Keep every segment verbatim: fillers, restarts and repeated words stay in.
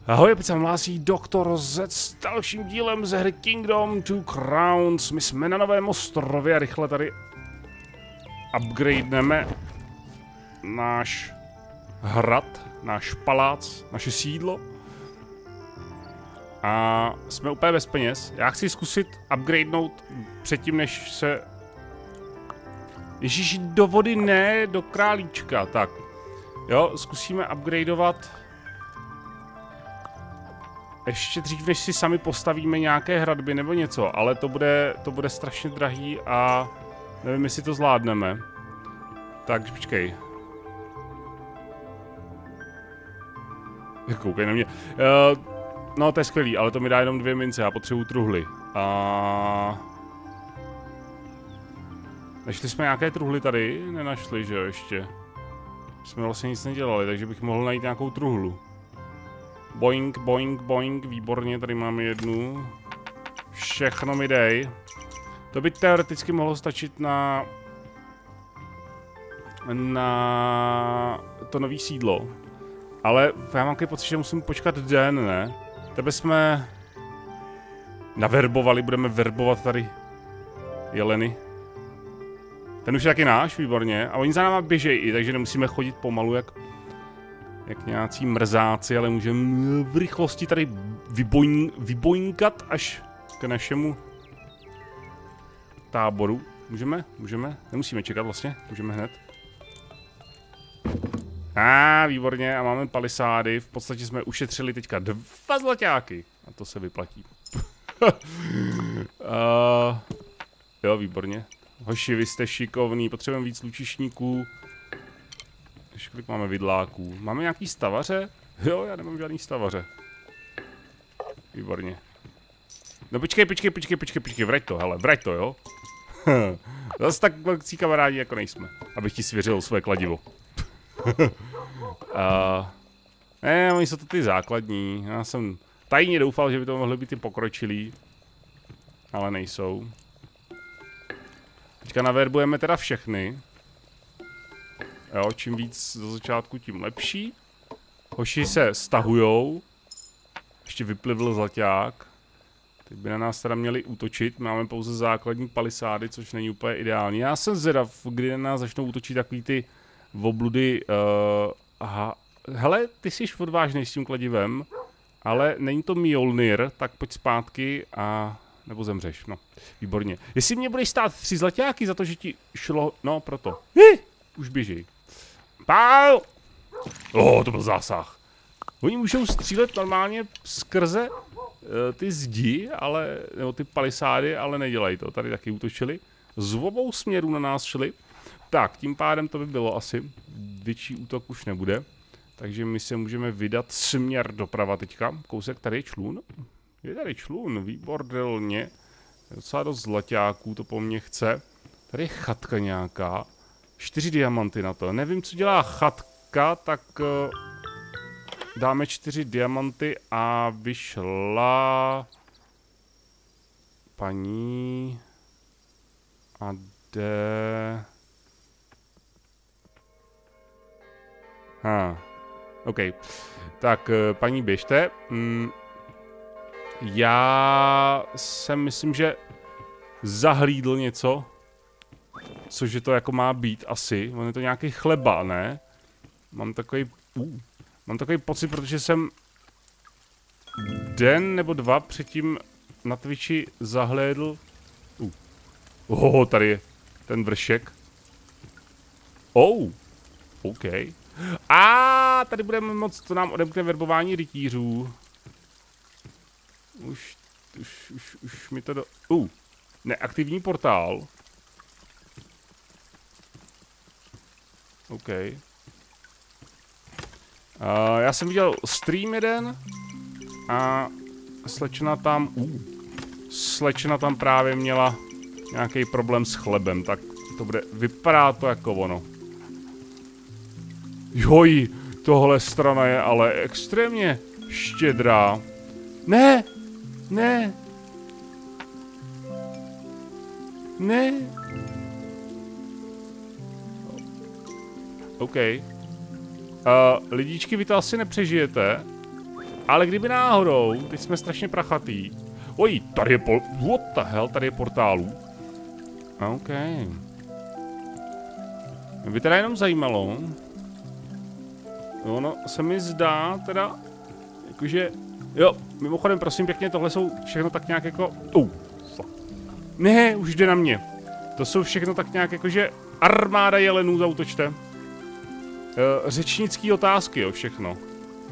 Ahoj, opět se hlásí doktor Z s dalším dílem ze hry Kingdom Two Crowns. My jsme na novém ostrově a rychle tady upgradeneme náš hrad, náš palác, naše sídlo. A jsme úplně bez peněz. Já chci zkusit upgradenout předtím, než se... Ježíš, do vody ne, do králíčka, tak. Jo, zkusíme upgradeovat... Ještě dřív, než si sami postavíme nějaké hradby nebo něco, ale to bude, to bude strašně drahý a nevím, jestli to zvládneme. Takže počkej. Koukej na mě. Uh, no, to je skvělý, ale to mi dá jenom dvě mince, já potřebuju truhly. A... Našli jsme nějaké truhly tady? Nenašli, že jo, ještě. Jsme vlastně nic nedělali, takže bych mohl najít nějakou truhlu. Boing, boing, boing, výborně, tady máme jednu. Všechno mi dej. To by teoreticky mohlo stačit na... Na... to nový sídlo. Ale já mám takový pocit, že musím počkat den, ne? Tebe jsme... Naverbovali, budeme verbovat tady jeleny. Ten už je taky náš, výborně. A oni za náma běžejí i, takže nemusíme chodit pomalu jak... Jak nějací mrzáci, ale můžeme v rychlosti tady vyboin, vyboinkat až k našemu táboru. Můžeme? Můžeme? Nemusíme čekat vlastně, můžeme hned. A ah, výborně, a máme palisády, v podstatě jsme ušetřili teďka dva zlaťáky. A to se vyplatí. uh, jo, výborně. Hoši, vy jste šikovný, potřebujeme víc lučišníků. Ještě kolik máme vidláků? Máme nějaký stavaře? Jo, já nemám žádný stavaře. Výborně. No počkej, počkej, počkej, počkej, počkej, vrať to, hele, vrať to, jo? Zase tak velcí kamarádi jako nejsme. Abych ti svěřil své kladivo. uh, ne, oni jsou to ty základní. Já jsem tajně doufal, že by to mohly být ty pokročilí. Ale nejsou. Teďka naverbujeme teda všechny. Jo, čím víc do začátku, tím lepší. Hoši se stahujou. Ještě vyplivl zlaťák. Teď by na nás teda měli útočit. Máme pouze základní palisády, což není úplně ideální. Já jsem zvědav, kdy na nás začnou útočit takový ty obludy. Uh, aha. Hele, ty jsi odvážnej s tím kladivem, ale není to Mjolnir, tak pojď zpátky a... Nebo zemřeš, no. Výborně. Jestli mě budeš stát tři zlaťáky za to, že ti šlo... No, proto. Hi! Už běží. Pál! Oh, to byl zásah. Oni můžou střílet normálně skrze uh, ty zdi, ale, nebo ty palisády, ale nedělají to. Tady taky útočili. Z obou směrů na nás šli. Tak, tím pádem to by bylo asi. Větší útok už nebude. Takže my se můžeme vydat směr doprava teďka. Kousek, tady je člun. Je tady člun, výbordelně. Je docela dost zlaťáků, to po mně chce. Tady je chatka nějaká. Čtyři diamanty na to. Nevím, co dělá chatka, tak uh, dáme čtyři diamanty a vyšla paní a jde... Ha, OK. Tak, uh, paní, běžte. Mm, já jsem, myslím, že zahlídl něco. Cože to jako má být asi. On je to nějaký chleba, ne? Mám takový... Uh, mám takový pocit, protože jsem... Den nebo dva předtím na Twitchi zahlédl... Uh. Oh, tady je ten vršek. Oh. OK. A tady budeme moc... To nám odemkne verbování rytířů. Už... Už, už, už mi to do... Uh. Neaktivní portál. OK. Uh, já jsem viděl stream jeden a slečna tam, uh, slečna tam právě měla nějaký problém s chlebem, tak to bude, vypadá to jako ono. Joj, tohle strana je ale extrémně štědrá. Ne, ne, ne. OK. Uh, lidíčky, vy to asi nepřežijete. Ale kdyby náhodou, teď jsme strašně prachatý. Oj, tady je pol... What the hell, tady je portálů. OK. Mě by teda jenom zajímalo. Ono se mi zdá teda, jakože, jo, mimochodem prosím pěkně, tohle jsou všechno tak nějak jako, uh, ne, už jde na mě. To jsou všechno tak nějak jakože armáda jelenů, zautočte. Uh, řečnický otázky, jo, všechno. Uh,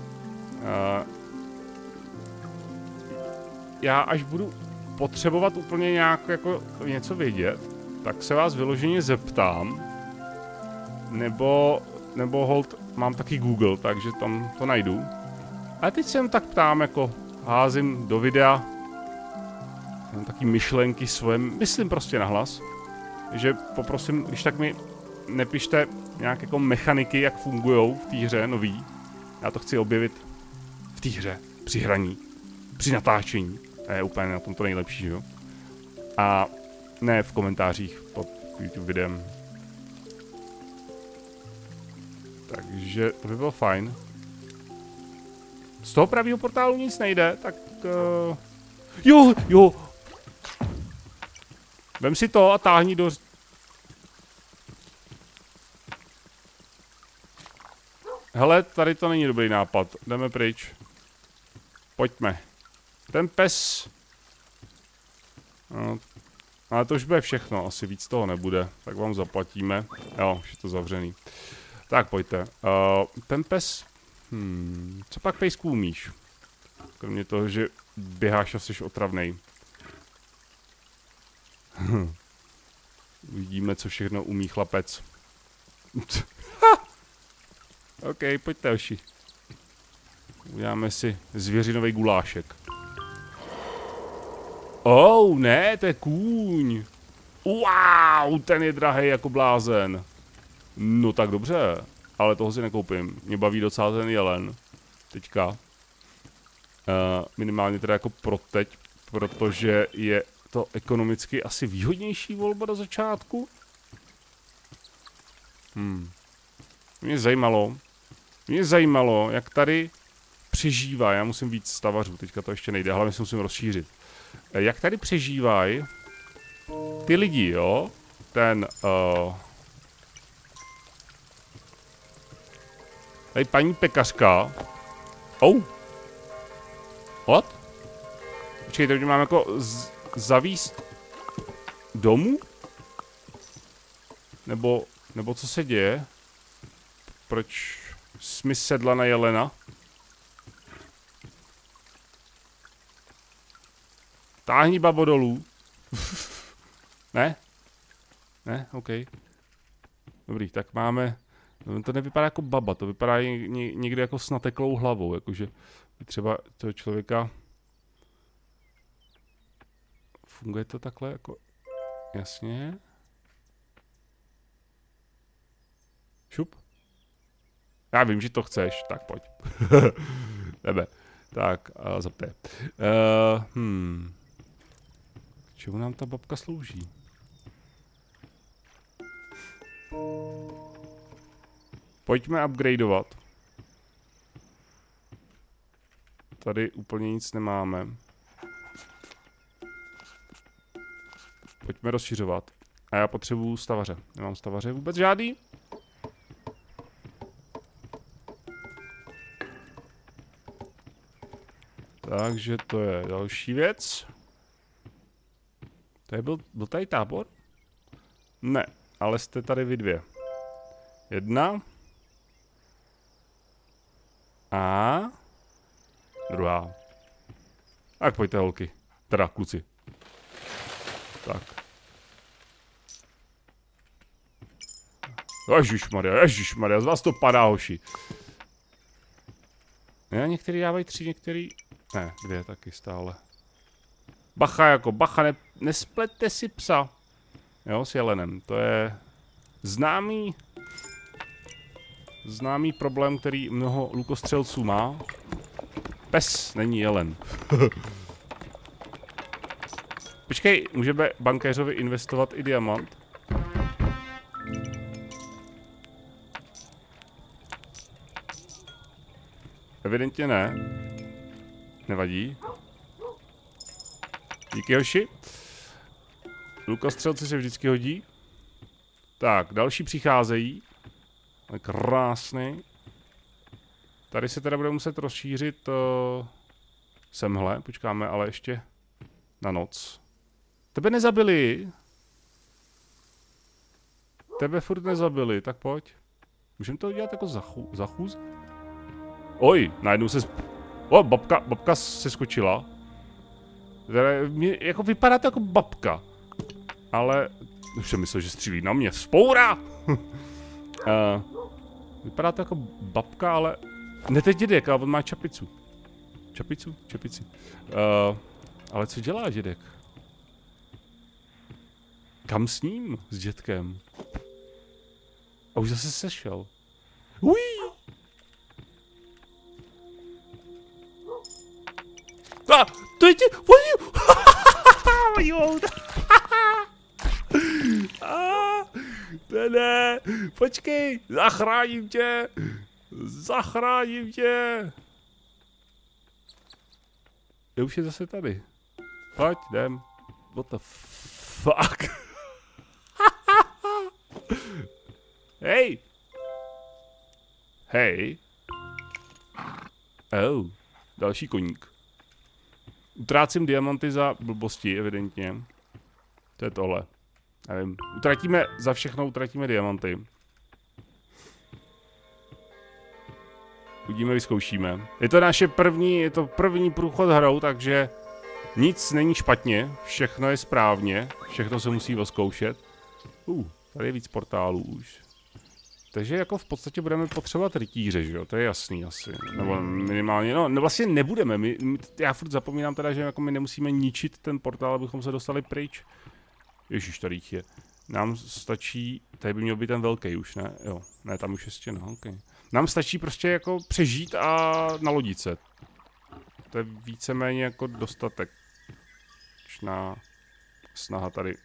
já až budu potřebovat úplně nějak jako něco vědět, tak se vás vyloženě zeptám. Nebo, nebo hold, mám taky Google, takže tam to najdu. Ale teď se jen tak ptám, jako házím do videa. Mám taky myšlenky svoje, myslím prostě nahlas. Že poprosím, když tak mi nepište nějak jako mechaniky, jak fungujou v té hře nový. Já to chci objevit v té hře, při hraní, při natáčení. To je úplně na tom to nejlepší, jo. A ne v komentářích pod YouTube videem. Takže to by bylo fajn. Z toho pravýho portálu nic nejde, tak... Uh... Jo, jo! Vem si to a táhni do... Hele, tady to není dobrý nápad. Jdeme pryč. Pojďme. Ten pes... No, ale to už bude všechno, asi víc toho nebude. Tak vám zaplatíme. Jo, už je to zavřený. Tak pojďte. Uh, ten pes... Hmm, co pak pejsku umíš? Kromě toho, že běháš a jsi otravnej. Uvidíme, co všechno umí chlapec. OK, pojďte, oši. Uděláme si zvěřinový gulášek. Oh, ne, to je kůň. Wow, ten je drahej jako blázen. No tak dobře, ale toho si nekoupím. Mě baví docela ten jelen. Teďka. Uh, minimálně teda jako pro teď, protože je to ekonomicky asi výhodnější volba do začátku. Hmm. Mě zajímalo, mě zajímalo, jak tady přežívá. Já musím víc stavařů, teďka to ještě nejde, hlavně se musím rozšířit. Jak tady přežívají ty lidi, jo? Ten, uh, tady paní pekařka. Oh. What? Počkej, tady mám jako z zavíst domů? Nebo, nebo co se děje? Proč jsi mi sedla na jelena? Táhni babo dolů. Ne? Ne? OK. Dobrý, tak máme... To nevypadá jako baba, to vypadá někde jako s nateklou hlavou, jakože třeba toho člověka... Funguje to takhle jako... Jasně. Šup. Já vím, že to chceš, tak pojď. Nebe. Tak, a zapte. Uh, hmm. K čemu nám ta babka slouží? Pojďme upgradeovat. Tady úplně nic nemáme. Pojďme rozšiřovat. A já potřebuju stavaře. Nemám stavaře vůbec žádný. Takže to je další věc. Tady byl, byl tady tábor? Ne, ale jste tady vy dvě. Jedna. A druhá. Tak pojďte, holky. Teda kluci. Tak. Ježišmarja, ježišmarja, z vás to padá, hoši. Ne, některý dávají tři, některý... Ne, dvě taky stále. Bacha jako, bacha, ne, nesplete si psa. Jo, s jelenem, to je známý... Známý problém, který mnoho lukostřelců má. Pes není jelen. Počkej, můžeme bankéřovi investovat i diamant? Evidentně ne. Nevadí. Díky, hoši. Lukostřelci se vždycky hodí. Tak, další přicházejí. Krásný. Tady se teda bude muset rozšířit uh, semhle. Počkáme ale ještě na noc. Tebe nezabili. Tebe furt nezabili, tak pojď. Můžeme to udělat jako zachu, zachůz? Oj, najednou se... O, babka, babka se skočila. Mě, jako vypadá to jako babka. Ale... Už jsem myslel, že střílí na mě. Vzpoura! uh, vypadá to jako babka, ale... Ne, teď dědek, ale on má čapicu. Čapicu? Čapici. Uh, ale co dělá dědek? Kam s ním? S dětkem? A už zase sešel. Ují! A, to je tě... To ne, počkej, zachráním tě, zachráním tě. Je už je zase tady. Pojď, jdem. What the fuck? Hej. Hej. Oh, další koník. Utrácím diamanty za blbosti, evidentně. To je tohle. Nevím. Utratíme, za všechno utratíme diamanty. Uvidíme, vyzkoušíme. Je to naše první, je to první průchod hrou, takže nic není špatně, všechno je správně, všechno se musí vyzkoušet. Uh, tady je víc portálů už. Takže jako v podstatě budeme potřebovat rytíře, že jo, to je jasný asi. Nebo minimálně, no, no vlastně nebudeme, my, my, já furt zapomínám teda, že jako my nemusíme ničit ten portál, abychom se dostali pryč. Ježiš, tady je. Nám stačí, tady by měl být ten velký už, ne? Jo, ne, tam už je stěna, ok. Nám stačí prostě jako přežít a nalodit se. To je víceméně jako dostatek. Čná snaha tady.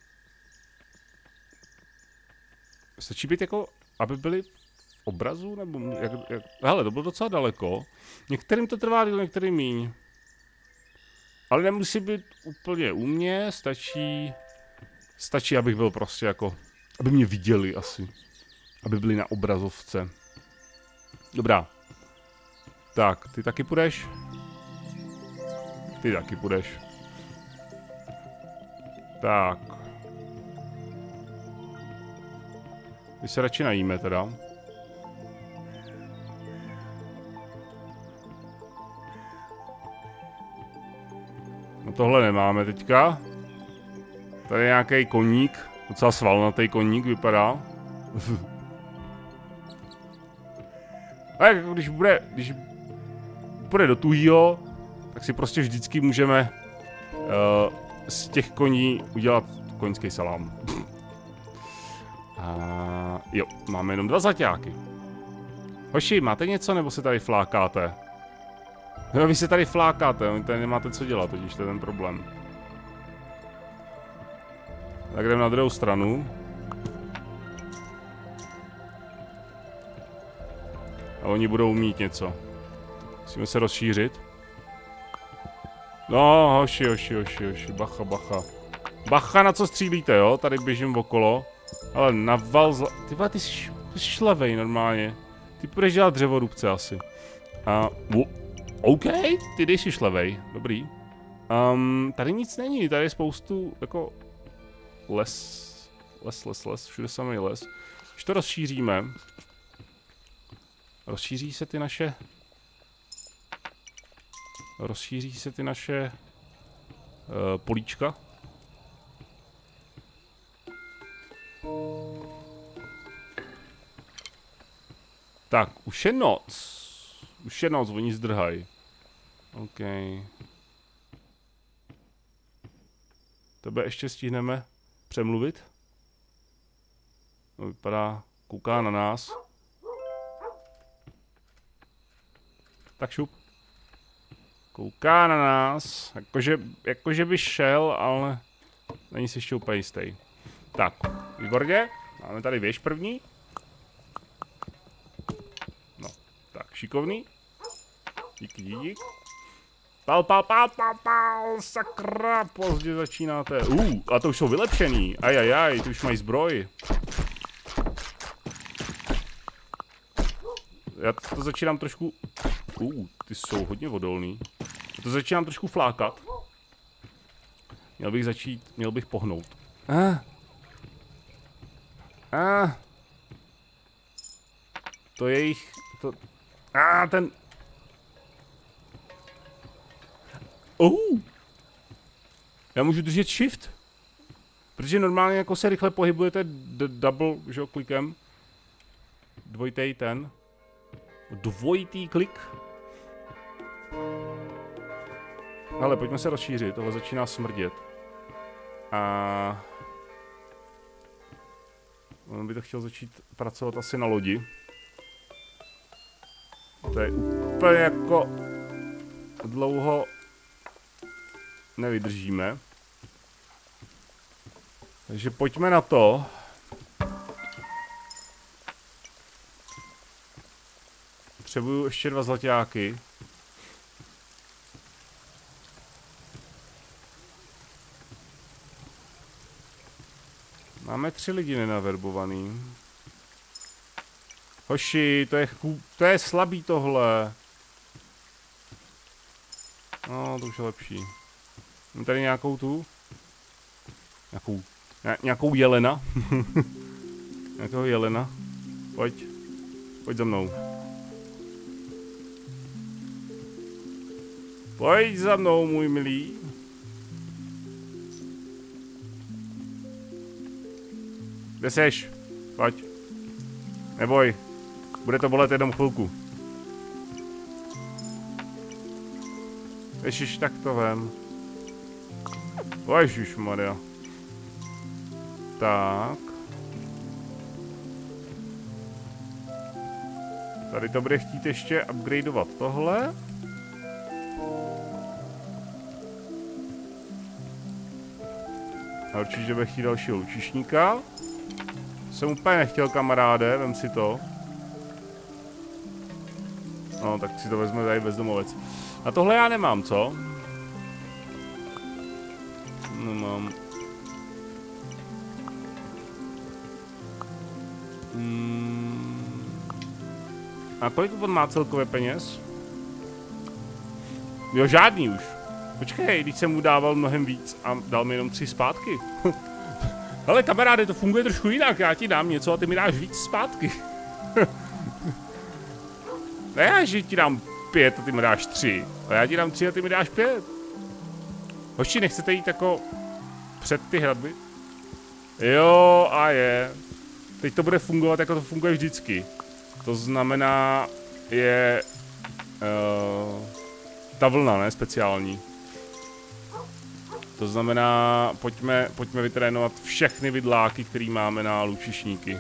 Stačí být jako, aby byli v obrazu, nebo jak, jak... Hele, to bylo docela daleko. Některým to trvá díl, některým míň. Ale nemusí být úplně u mě, stačí... Stačí, abych byl prostě jako... Aby mě viděli asi. Aby byli na obrazovce. Dobrá. Tak, ty taky půjdeš? Ty taky půjdeš. Tak. My se radši najíme teda. No tohle nemáme teďka. Tady je nějaký koník. Docela svalnatý koník vypadá. A jako když bude, když bude do tuhýho, tak si prostě vždycky můžeme uh, z těch koní udělat koňský salám. A jo, máme jenom dva zaťáky. Hoši, máte něco, nebo se tady flákáte? No, vy se tady flákáte, tady nemáte co dělat, totiž to je ten problém. Tak jdeme na druhou stranu. A oni budou mít něco. Musíme se rozšířit. No, hoši, hoši, hoši, hoši, bacha, bacha. Bacha, na co střílíte, jo? Tady běžím okolo. Ale naval zla... Ty vole, ty jsi, ty jsi šlavej normálně. Ty půjdeš dělat dřevorubce asi. A... Uh, OK, ty dej si šlavej, dobrý. Um, tady nic není, tady je spoustu, jako... Les, les, les, les, všude samý les. Když to rozšíříme... Rozšíří se ty naše... Rozšíří se ty naše... Uh, políčka. Tak, už je noc. Už je noc, oni zdrhají. OK. Tebe ještě stihneme přemluvit? No, vypadá, kouká na nás. Tak šup. Kouká na nás. Jakože, jakože by šel, ale není si ještě úplně jistý. Tak, výborně. Máme tady věž první. No, tak, šikovný. Díky, díky. Pal, pal, pal, pal, pal, sakra, pozdě začínáte. Uh, a to už jsou vylepšený. Ajajaj, ty už mají zbroj. Já to začínám trošku... Uh, ty jsou hodně odolný. Já to začínám trošku flákat. Měl bych začít, měl bych pohnout. Ah. Ah. To je jich... To... Ah, ten... Uh. Já můžu držet shift. Protože normálně jako se rychle pohybujete double, že jo, klikem. Dvojitý ten. Dvojitý klik. Ale pojďme se rozšířit, tohle začíná smrdět. A... On by to chtěl začít pracovat asi na lodi. To je úplně jako... Dlouho... nevydržíme. Takže pojďme na to. Potřebuju ještě dva zlaťáky. Máme tři lidi nenaverbovaný. Hoši, to je, to je slabý tohle. No, to už je lepší. Mám tady nějakou tu? Nějakou, ně, nějakou jelena? Nějakého jelena? Pojď. Pojď za mnou. Pojď za mnou, můj milý. Kde seš? Pojď. Neboj. Bude to bolet jenom chvilku. Ježiš, tak to vem. Ježišmarja. Tak. Tady to bude chtít ještě upgradeovat tohle. A určitě bude chtít dalšího lučišníka. Jsem úplně nechtěl, kamaráde, vem si to. No, tak si to vezme tady bezdomovec. A tohle já nemám, co? Nemám. Hmm. A kolik on má celkově peněz? Jo, žádný už. Počkej, když jsem mu dával mnohem víc a dal mi jenom tři zpátky. Hele, kamaráde, to funguje trošku jinak. Já ti dám něco a ty mi dáš víc zpátky. Ne, že ti dám pět a ty mi dáš tři. A já ti dám tři a ty mi dáš pět. Hoši, nechcete jít jako před ty hradby? Jo, a je. Teď to bude fungovat, jako to funguje vždycky. To znamená, je uh, ta vlna, ne, speciální. To znamená, pojďme, pojďme vytrénovat všechny vidláky, který máme na lučišníky.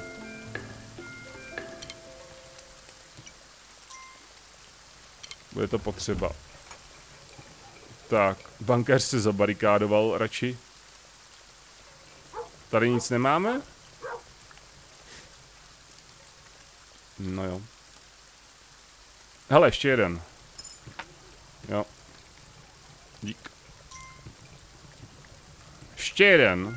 Bude to potřeba. Tak, bankéř se zabarikádoval radši. Tady nic nemáme? No jo. Hele, ještě jeden. Jo. Dík. Ještě jeden.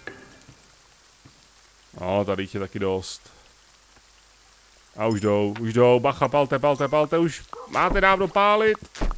No, tady jich je taky dost. A už jdou, už jdou, bacha, palte, palte, palte, už máte dávno pálit.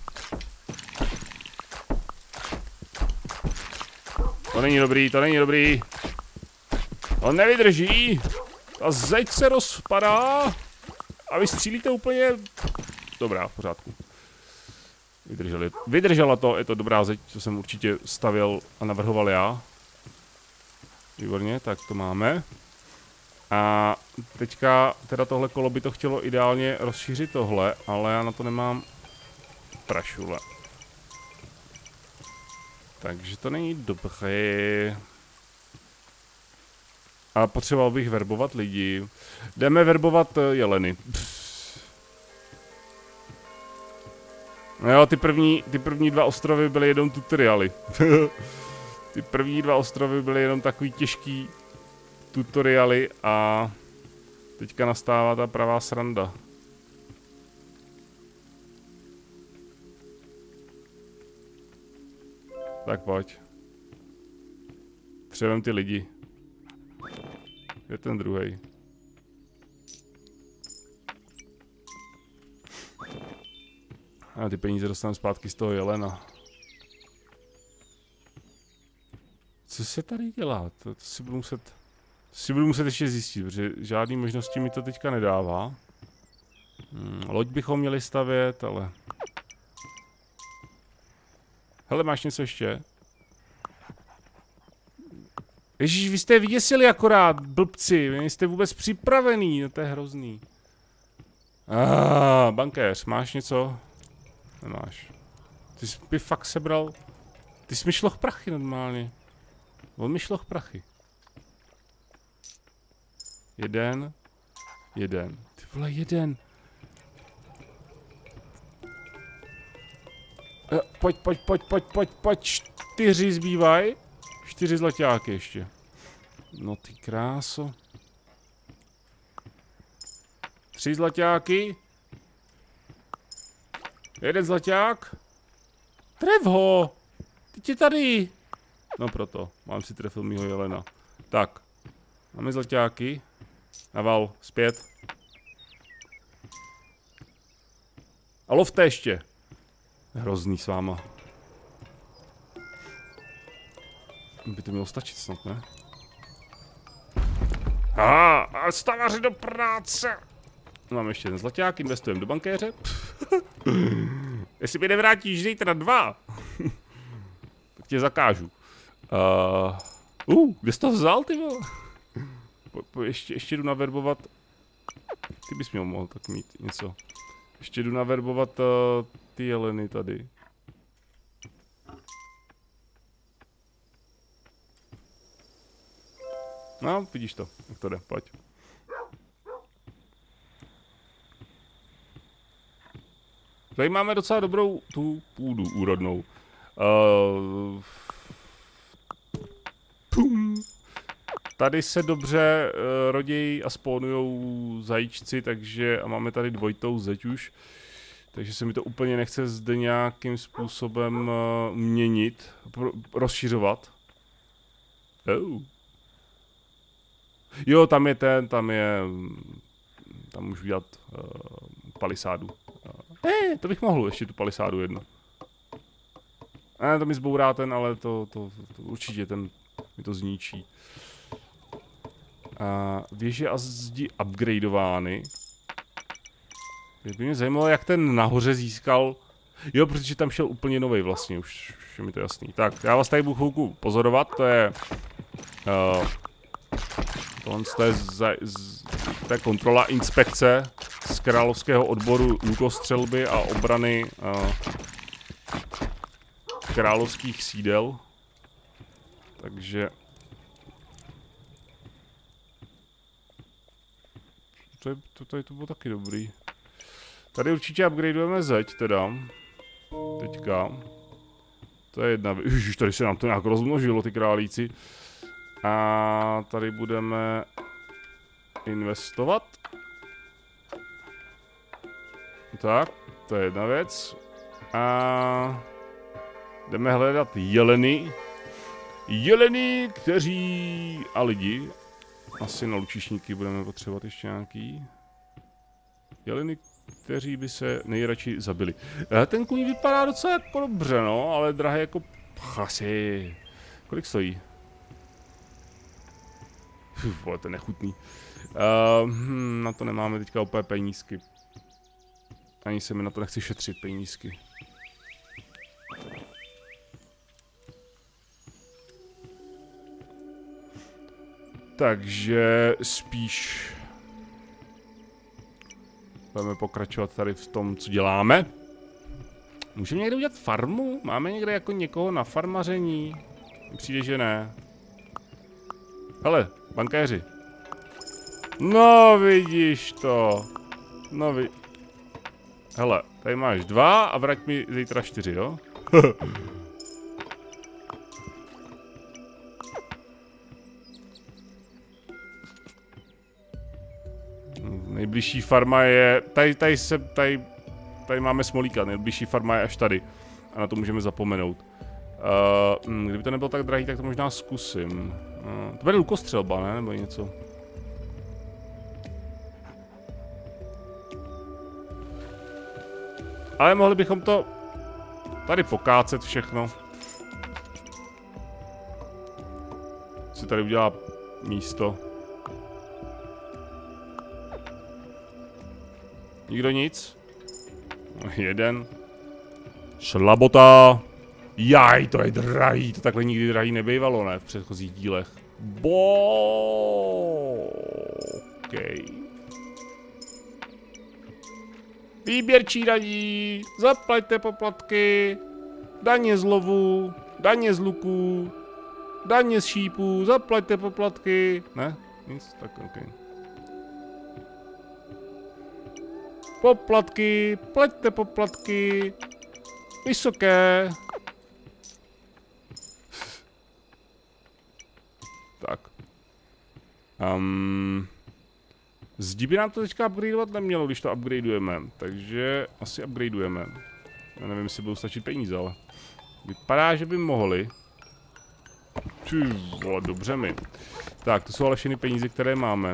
To není dobrý, to není dobrý. On nevydrží. Ta zeď se rozpadá. A vy střílíte úplně... Dobrá, v pořádku. Vydrželi. Vydržela to, je to dobrá zeď, co jsem určitě stavěl a navrhoval já. Výborně, tak to máme. A teďka teda tohle kolo by to chtělo ideálně rozšířit tohle, ale já na to nemám prašule. Takže to není dobré. A potřeboval bych verbovat lidi. Jdeme verbovat jeleny. No jo, ty první, ty první dva ostrovy byly jenom tutoriály. Ty první dva ostrovy byly jenom takový těžký tutoriály a teďka nastává ta pravá sranda. Tak pojď. Třebem ty lidi. Je ten druhej. A ty peníze dostanu zpátky z toho jelena. Co se tady dělá? To, to si budu muset... To si budu muset ještě zjistit, protože žádný možnosti mi to teďka nedává. Hmm, loď bychom měli stavět, ale... Hele, máš něco ještě? Ježíš, vy jste vyděsili akorát, blbci, vy jste vůbec připravený, no to je hrozný. Ah, bankéř, máš něco? Nemáš. Ty jsi by fakt sebral... Ty jsi mi šloh prachy normálně. On mi šloh prachy. Jeden. Jeden. Ty vole, jeden. E, pojď, pojď, pojď, pojď, pojď, pojď. Čtyři zbývají. Čtyři zlaťáky ještě. No ty kráso. Tři zlaťáky. Jeden zlaťák. Trev ho. Teď je tady. No proto. Mám si trefil mýho jelena. Tak. Máme zlaťáky. Naval. Zpět. A lovte ještě. Hrozný s váma. By to mělo stačit snad, ne? A, a stavaři do práce! Mám ještě jeden zlaťák, investujeme do bankéře. Jestli mi nevrátíš zítra dva, tak tě zakážu. Uh, uh, kde jsi to vzal, ty vole? Po, po, ještě, ještě jdu naverbovat. Ty bys měl mohl tak mít něco. Ještě jdu naverbovat uh, ty jeleny tady. No, vidíš to, jak to jde, pojď. Tady máme docela dobrou tu půdu úrodnou. Uh, pum. Tady se dobře uh, rodějí a spónujou zajíčci, takže a máme tady dvojitou zeď už. Takže se mi to úplně nechce zde nějakým způsobem uh, měnit, pro, rozšiřovat. Oh. Jo, tam je ten, tam je, tam můžu dělat uh, palisádu. Eh, to bych mohl ještě tu palisádu jednu. Ne, to mi zbourá ten, ale to, to, to určitě ten mi to zničí. Uh, věže a zdi upgradeovány. By mě zajímalo, jak ten nahoře získal. Jo, protože tam šel úplně novej vlastně, už, už je mi to jasný. Tak, já vás tady budu chvilku pozorovat, to je... Uh, tohle je, za, z, to je kontrola inspekce z královského odboru lukostřelby a obrany uh, královských sídel. Takže... To, je, to tady to bylo taky dobrý. Tady určitě upgradeujeme zeď teda. Teďka. To je jedna věc. Ježiš, tady se nám to nějak rozmnožilo, ty králíci. A tady budeme investovat. Tak, to je jedna věc. A jdeme hledat jeleny. Jeleny, kteří... a lidi. Asi na lučišníky budeme potřebovat ještě nějaký. Jeleny, kteří by se nejradši zabili. Ten kůň vypadá docela jako dobře, no, ale drahé jako... Asi... Kolik stojí? Uf, vole, to je nechutný. Uh, hm, na to nemáme teďka úplně penízky. Ani se mi na to nechci šetřit penízky. Takže spíš budeme pokračovat tady v tom, co děláme. Můžeme někde udělat farmu? Máme někde jako někoho na farmaření? Přijde, že ne. Hele, bankéři. No vidíš to. No vi... Hele, tady máš dva a vrať mi zítra čtyři, jo? Nejbližší farma je... Tady, tady se... Tady, tady máme smolíka, nejbližší farma je až tady. A na to můžeme zapomenout. Uh, kdyby to nebylo tak drahý, tak to možná zkusím. Uh, to bude lukostřelba, ne? Nebo něco. Ale mohli bychom to tady pokácet všechno. Si tady udělá místo. Nikdo nic? Jeden. Šlabota. Jaj, to je drahý. To takhle nikdy drahý nebývalo, ne? V předchozích dílech. Bo. Okay. Výběrčí daní. Zaplaťte poplatky. Daně z lovu. Daně z luků. Daně z šípů. Zaplaťte poplatky. Ne? Nic? Tak ok. Poplatky. Plaťte poplatky. Vysoké. Tak. Um, zdi by nám to teďka upgradeovat nemělo, když to upgradeujeme. Takže asi upgradeujeme. Já nevím, jestli budou stačit peníze, ale vypadá, že by mohli. Ty vole, dobře mi. Tak, to jsou ale všechny peníze, které máme.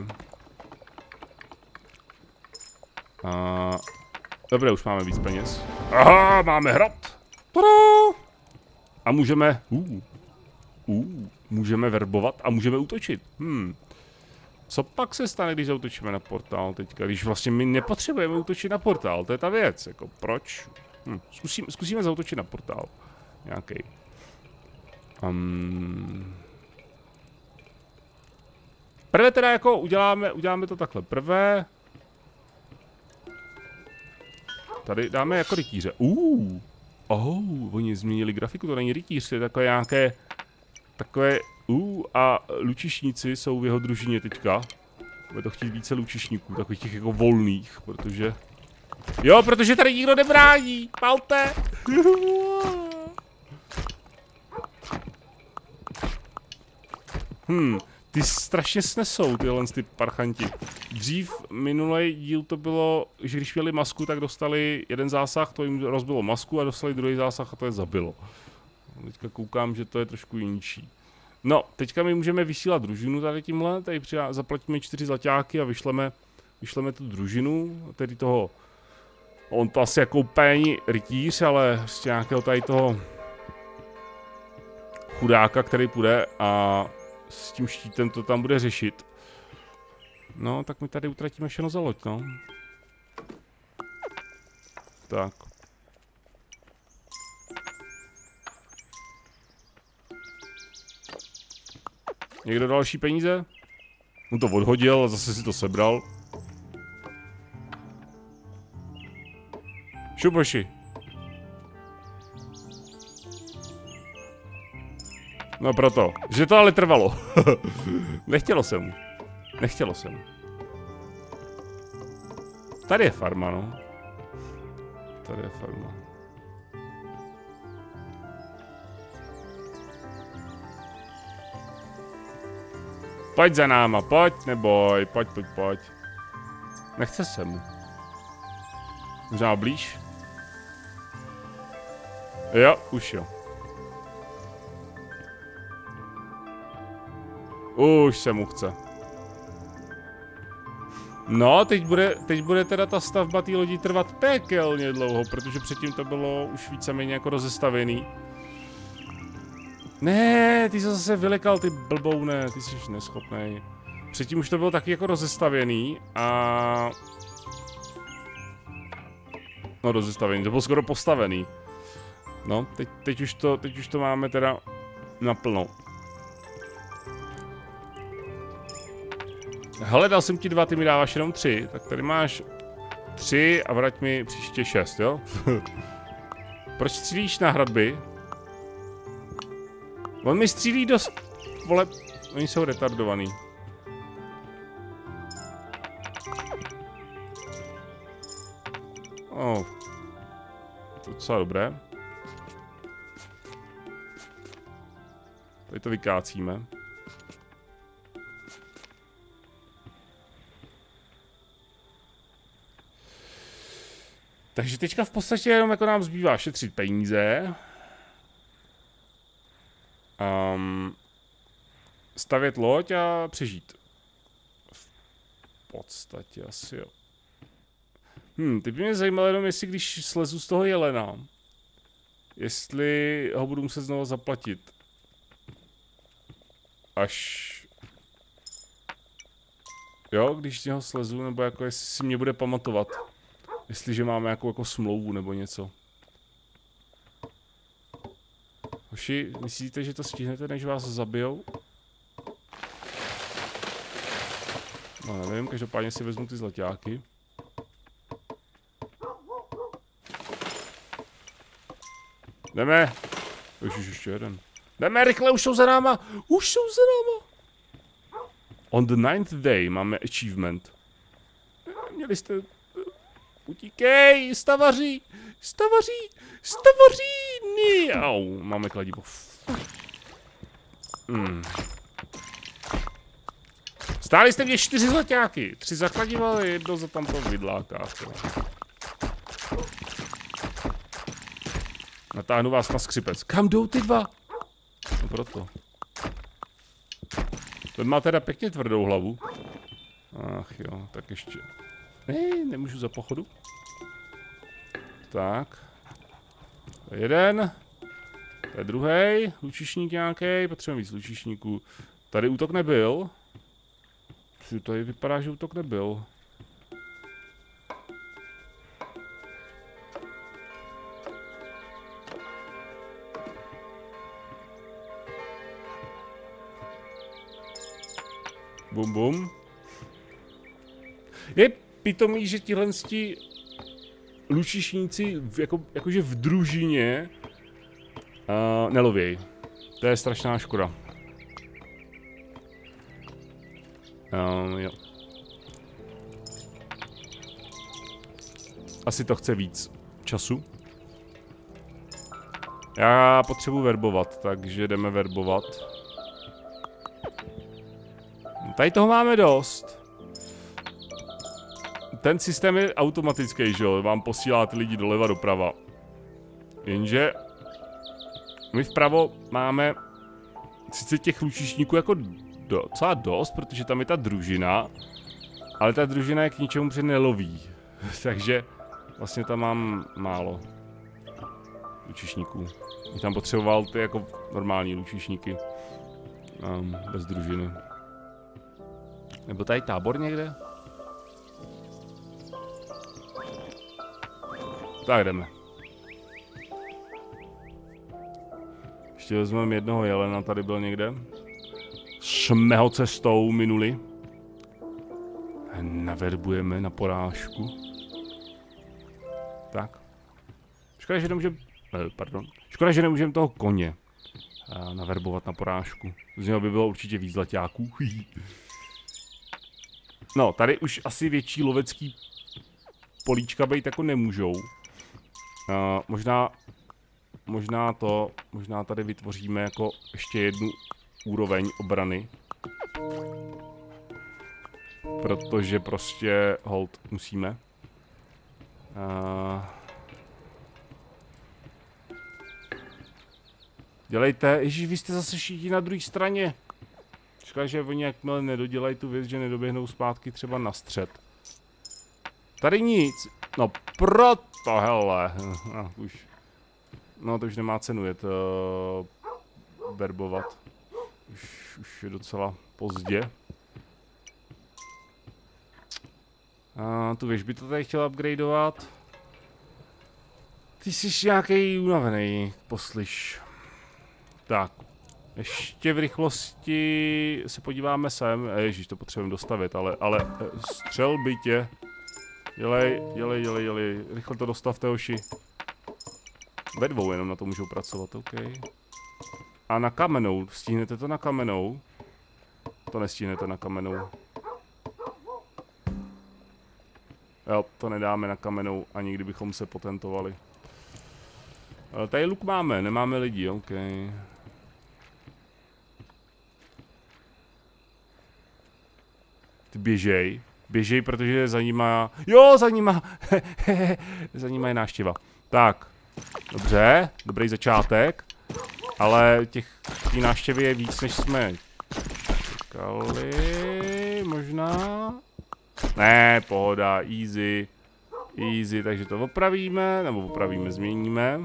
A... Dobré, už máme víc peněz. Aha, máme hrad. Tada! A můžeme... Uh, uh, můžeme verbovat a můžeme útočit. Hmm. Co pak se stane, když zautočíme na portál teďka? Když vlastně my nepotřebujeme útočit na portál, to je ta věc. Jako proč? Hm. Zkusím, zkusíme zautočit na portál. Nějaký. Um... Prvé teda jako uděláme, uděláme to takhle. Prvé... Tady dáme jako rytíře. Uh. Oh, oni změnili grafiku, to není rytíř, to je takové nějaké... Takové... Uh, a lučišníci jsou v jeho družině teďka. Bude to chtít více lučišníků, takových těch jako volných, protože... Jo, protože tady nikdo nebrání! Palte! Hmm, ty strašně snesou tyhle ty parchanti. Dřív minulý díl to bylo, že když měli masku, tak dostali jeden zásah, to jim rozbilo masku a dostali druhý zásah a to je zabilo. Teďka koukám, že to je trošku jinčí. No, teďka my můžeme vysílat družinu tady tímhle, tady přijá, zaplatíme čtyři zlaťáky a vyšleme, vyšleme tu družinu, tedy toho, on to asi jako úplně rytíř, ale prostě nějakého tady toho chudáka, který půjde a s tím štítem to tam bude řešit. No, tak my tady utratíme všechno za loď, no. Tak. Někdo další peníze? On to odhodil a zase si to sebral. Šuboši. No proto, že to ale trvalo. Nechtělo se mu. Nechtělo se mu. Tady je farma, no. Tady je farma. Pojď za náma, pojď, neboj, pojď, pojď, pojď. Nechce se mu. Možná blíž? Jo, už jo. Už se mu chce. No, teď bude, teď bude teda ta stavba té lodi trvat pekelně dlouho, protože předtím to bylo už víceméně jako rozestavený. Ne, ty jsi zase vylekal, ty blboune, ty jsi neschopnej. Předtím už to bylo taky jako rozestavěný a... No rozestavený, to bylo skoro postavený. No, teď, teď, už to, teď už to máme teda naplno. Hele, dal jsem ti dva, ty mi dáváš jenom tři, tak tady máš tři a vrať mi příště šest, jo? Proč střílíš na hradby? On mi střílí dost... Vole, oni jsou retardovaný. Oh. To je docela dobré. Tady to vykácíme. Takže teďka v podstatě jenom jako nám zbývá šetřit peníze. Um, stavět loď a přežít. V podstatě asi jo. Hm, teď by mě zajímalo jenom, jestli když slezu z toho jelena, jestli ho budu muset znovu zaplatit. Až... Jo, když z něho slezu, nebo jako jestli si mě bude pamatovat. Jestliže máme jako, jako smlouvu nebo něco. Hoši, myslíte, že to stihnete, než vás zabijou? No nevím, každopádně si vezmu ty zlaťáky. Jdeme! Ježiš, ještě jeden. Jdeme, rychle, už jsou za náma! Už jsou za náma! On the ninth day máme achievement. Měli jste... Utíkej, stavaří! Stavaří! Stavaří! Au, máme kladivo. Hmm. Stáli jste mě čtyři zlaťáky. Tři za kladivo, ale jedno za tamto vidláka. Natáhnu vás na skřipec. Kam jdou ty dva? No proto. Ten má teda pěkně tvrdou hlavu. Ach jo, tak ještě. Ne, nemůžu za pochodu. Tak. To je jeden. To je druhý. Lučišník nějaký. Potřebujeme víc lučišníků. Tady útok nebyl. Tady vypadá, že útok nebyl. Bum bum. Je pitomý, že tihle lučišníci v, jako, jakože v družině uh, nelověj. To je strašná škoda. Uh, jo. Asi to chce víc času. Já potřebuji verbovat, takže jdeme verbovat. Tady toho máme dost. Ten systém je automatický, že jo? Vám posílá ty lidi doleva doprava. Jenže my vpravo máme sice těch lučišníků jako docela dost, protože tam je ta družina, ale ta družina je k ničemu před neloví. Takže vlastně tam mám málo lučišníků. Bych tam potřeboval ty jako normální lučišníky. Um, bez družiny. Nebo tady tábor někde? Tak jdeme. Ještě vezmeme jednoho jelena, tady byl někde. Jsme ho cestou minuli. Naverbujeme na porážku. Tak. Škoda, že nemůžeme... Pardon. Škoda, že nemůžeme toho koně naverbovat na porážku. Z něho by bylo určitě víc zlaťáků. No, tady už asi větší lovecký políčka být jako nemůžou. Uh, možná, možná to, možná tady vytvoříme jako ještě jednu úroveň obrany. Protože prostě hold musíme. Uh, dělejte, ježíš, vy jste zase všichni na druhé straně. Škoda, že oni jakmile nedodělají tu věc, že nedoběhnou zpátky třeba na střed. Tady nic. No proto, hele. No, už. No to už nemá cenu jet uh, verbovat. Už, už je docela pozdě. A tu věž by to tady chtěla upgradeovat. Ty jsi nějaký unavený, poslyš. Tak. Ještě v rychlosti se podíváme sem. Ježíš, to potřebujeme dostavit, ale, ale střelby tě. Dělej, dělej, dělej, dělej. Rychle to dostavte, hoši. Ve dvou jenom na to můžou pracovat, OK. A na kamenou, stihnete to na kamenou? To nestihnete na kamenou. Jo, to nedáme na kamenou, ani kdybychom se potentovali. Ale tady luk máme, nemáme lidi, OK. Ty běžej. Běžej, protože za nima... Jo, za nima... za nima je návštěva. Tak. Dobře, dobrý začátek. Ale těch tý návštěvy je víc, než jsme čekali. Možná? Ne, pohoda, easy. Easy, takže to opravíme, nebo opravíme, změníme.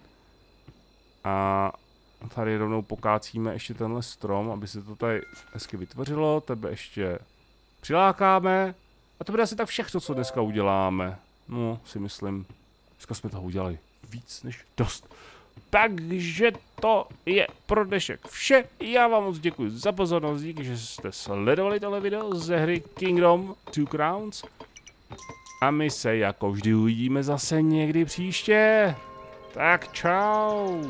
A tady rovnou pokácíme ještě tenhle strom, aby se to tady hezky vytvořilo. Tebe ještě přilákáme. A to bude asi tak všechno, co dneska uděláme. No, si myslím. Dneska jsme toho udělali víc než dost. Takže to je pro dnešek vše. Já vám moc děkuji za pozornost, díky, že jste sledovali tohle video ze hry Kingdom Two Crowns. A my se jako vždy uvidíme zase někdy příště. Tak čau.